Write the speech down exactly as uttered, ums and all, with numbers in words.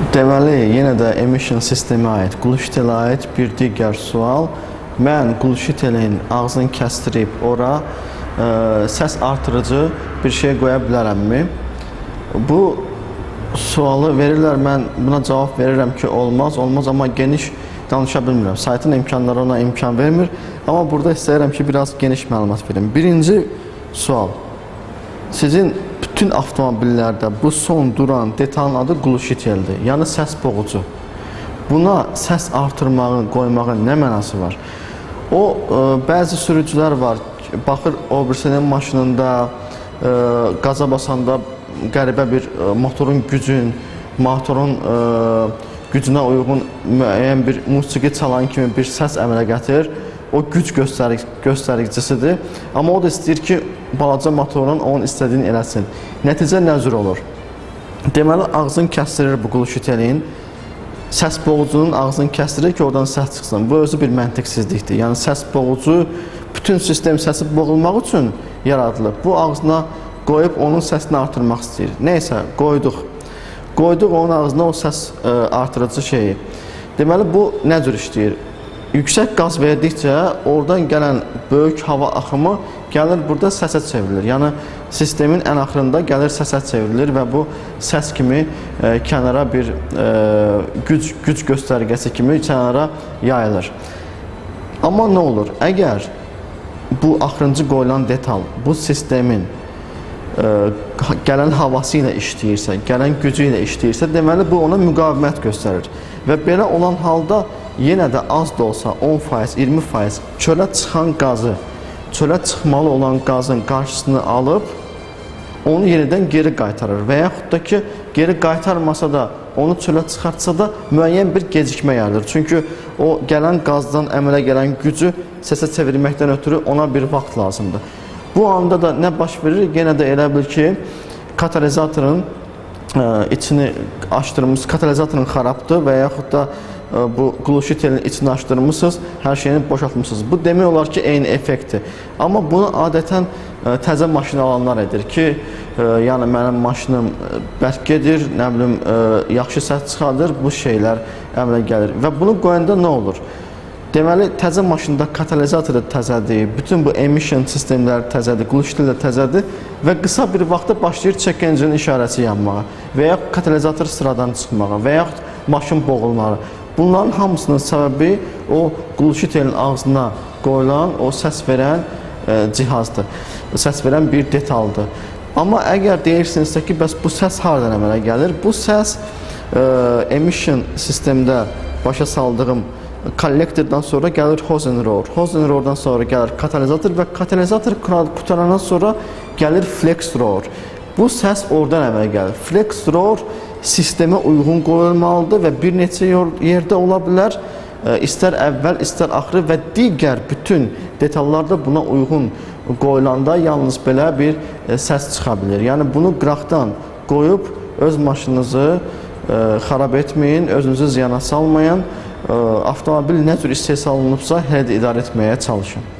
Deməli, yenə də emission sistemə aid, Quluşitelə aid bir digər sual. Mən Quluşitelin ağzını kəstirib ora ə, səs artırıcı bir şey qoya bilərəmmi? Bu sualı verirlər, mən buna cavab verirəm ki, olmaz, olmaz, amma geniş danışa bilmirəm. Saytın imkanları ona imkan vermir, amma burada istəyirəm ki, biraz geniş məlumat verim. Birinci sual, sizin bütün avtomobillərdə bu son duran detalın adı Quluşiteldir, yəni səs boğucu. Buna səs artırmağın, qoymağın nə mənası var? O, ə, bəzi sürücülər var, baxır o birisinin maşınında, ə, qaza basanda qəribə bir ə, motorun gücün, motorun ə, gücünə uyğun müəyyən bir musiqi çalan kimi bir səs əmələ gətirir. O güc göstərik, göstəricisidir. Amma o da istəyir ki, balaca motorun onun istədiyini eləsin. Nəticə nə cür olur? Deməli, ağzını kəstirir bu Quluşitelin. Səs boğucunun ağzını kəstirir ki, oradan səs çıxsın. Bu özü bir məntiqsizlikdir. Yəni, səs boğucu bütün sistem səsi boğulmaq üçün yaradılıb. Bu ağzına qoyub onun səsini artırmaq istəyir. Neysə, qoyduq. Qoyduq onun ağzına o səs ə, artırıcı şeyi. Deməli, bu nə cür işləyir? Yüksək qaz verdikcə oradan gələn böyük hava axımı gəlir burada səsə çevrilir. Yəni sistemin ən axırında gəlir səsə çevrilir və bu səs kimi e, kənara bir e, güc, güc göstərgəsi kimi kənara yayılır. Amma nə olur? Əgər bu axırıncı qoyulan detal bu sistemin e, gələn havası ilə işləyirsə, gələn gücü ilə işləyirsə, deməli bu ona müqavimət göstərir. Və belə olan halda yenə də az da olsa on faiz, iyirmi faiz çölə çıxan qazı, çölə çıxmalı olan qazın qarşısını alıb onu yenidən geri qaytarır və yaxud da ki, geri qaytarmasa da onu çölə çıxartsa da müəyyən bir gecikmə yaradır. Çünki o gələn qazdan əmələ gələn gücü səsə çevirməkdən ötürü ona bir vaxt lazımdır. Bu anda da nə baş verir? Yenə də elə bil ki, katalizatorun ə, içini açdırmış, katalizatorun xarabdır və yaxud da bu Quluşitelin içini açdırmışsınız, hər şeyini boşaltmışsınız. Bu demək olar ki, eyni effektdir. Amma bunu adətən ə, təzə maşın alanlar edir ki, ə, yəni mənim maşınım bərk gedir, nə bilim, ə, yaxşı səs çıxardır, bu şeylər əmələ gəlir. Və bunu qoyanda nə olur? Deməli, təzə maşında katalizatoru təzədir, bütün bu emission sistemləri təzədir, Quluşitel də təzədir və qısa bir vaxtda başlayır check engine işarəsi yanmağa və yaxud katalizator sıradan çıxmağa və yaxud maşın boğulmağı. Bunların hamısının səbəbi o Quluşitelin ağzına qoyulan, o səs verən e, cihazdır, səs verən bir detaldır. Amma əgər deyirsinizsə ki, bəs bu səs haradan əmələ gəlir? Bu səs e, emission sistemdə başa saldığım kollektordan sonra gəlir Hosenrohr, Hosenrohrdan sonra gəlir katalizator və katalizator qutarandan sonra gəlir Flexrohr. Bu səs oradan əmələ gəlir. Flexrohr sistemə uyğun qoyulmalıdır və bir neçə yerdə ola bilər, istər əvvəl, istər axırı və digər bütün detallarda buna uyğun qoyulanda yalnız belə bir səs çıxa bilir. Yəni bunu qıraqdan qoyub öz maşınınızı xarab etməyin, özünüzü ziyana salmayan, avtomobil nə cür istehsal olunubsa, hələ də idarə etməyə çalışın.